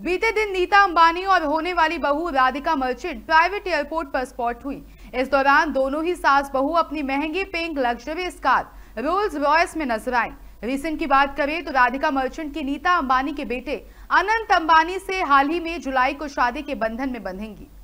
बीते दिन नीता अंबानी और होने वाली बहू राधिका मर्चेंट प्राइवेट एयरपोर्ट पर स्पॉट हुई। इस दौरान दोनों ही सास बहू अपनी महंगी pink luxuries car Rolls Royce में नजर आई। रिसेंट की बात करें तो राधिका मर्चेंट की नीता अंबानी के बेटे अनंत अंबानी से हाल ही में जुलाई को शादी के बंधन में बंधेंगी।